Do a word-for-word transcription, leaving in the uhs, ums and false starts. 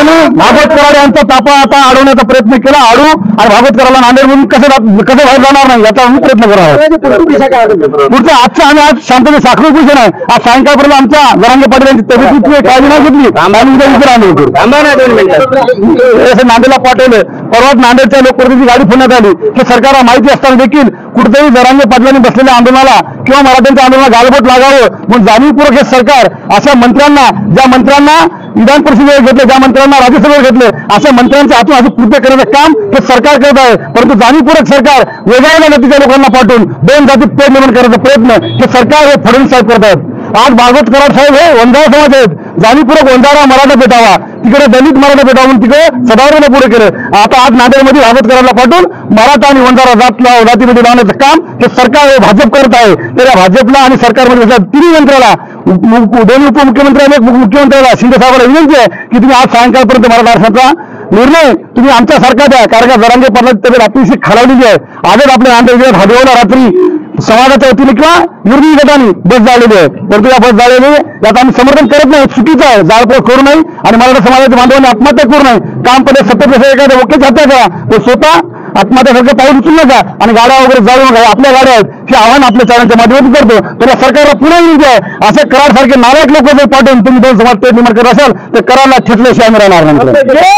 आणि भागवत कराड यांचा तापा आता अडवण्याचा प्रयत्न केला, अडू आणि भागवत कराडला नांदेड म्हणून कसं कसं बाहेर जाणार नाही याचा आम्ही प्रयत्न करावा. पुढचं आजचं आम्ही आज शांततेने साखर उपोषण आहे. आज सायंकाळपर्यंत आमच्या जरांगे पाटील यांची तब्येतीची काळजी नाही घेतली आणि उद्या उद्या आम्ही नांदेडला पाठवलं. परवाच नांदेडच्या लोकप्रतिनिधी गाडी फोडण्यात आली. हे सरकारला माहिती असताना देखील कुठेतरी जरांगे पाटलांनी बसलेल्या आंदोलनाला किंवा मराठ्यांच्या आंदोलनाला गालबोट लागावं म्हणून जाणीवपूर्वक हे सरकार अशा मंत्र्यांना, ज्या मंत्र्यांना विधान परिषदेवर घेतले, ज्या मंत्र्यांना राज्यसभेवर घेतले, अशा मंत्र्यांच्या हातून असं कृत्य करण्याचं काम हे सरकार करत आहे. परंतु जाणीवपूर्वक सरकार वेगळ्या जातीच्या लोकांना पाठवून दोन जातीत पेट निर्माण करण्याचा प्रयत्न हे सरकार हे फडणवीस साहेब करत आहेत. आज भागवत कराड साहेब हे वंजारा समाज आहेत. जाणीवपूर्वक वंजारा मराठा पेटावा, तिकडे दलित मराठा पेटावा म्हणून तिकडे सदावरीला पुढे केलं. आता आज नांदेडमध्ये भागवत कराडला पाठवून मराठा आणि वंजारा जात जातीमध्ये लावण्याचं काम हे सरकार हे भाजप करत आहे. तर या भाजपला आणि सरकारमध्ये तिन्ही यंत्राला, दोन्ही उपमुख्यमंत्री आणि मुख्यमंत्र्याला, शिंदे साहेबांना विनंती आहे की तुम्ही आज सायंकाळपर्यंत मराठा आरक्षणाचा निर्णय तुम्ही आमच्यासारखा द्या. कारण का जरांगे पाटलांची तब्येत अतिशय खालावलेली आहे. आजच आपल्या नांदेड जिल्ह्यात हादेवला रात्री समाजाच्या वतीने किंवा विरोधी गटाने बस जाळलेली आहे. परंतु या बस जाळलेली यात आम्ही समर्थन करत नाही, चुकीचं आहे. जाळपोळ करू नये आणि मराठा समाजाच्या बांधवांनी आत्महत्या करू नये. काम पडले सत्तर एखाद्या वकीलची हत्या करा, तो स्वतः आत्महत्यासारखं पाऊल उचलू नका आणि गाड्या वगैरे जाळू नका. आपल्या गाड्या आहेत हे आव्हान आपल्या चॅनलच्या माध्यमातून करतो. तर या सरकारला पुन्हा विनंती आहे, असे कराड सारखे नालायक लोक जर पाठवून तुम्ही दोन समाज पेट निर्माण करत असाल तर कराडला ठेचल्याशिवाय आम्ही राहणार नाही.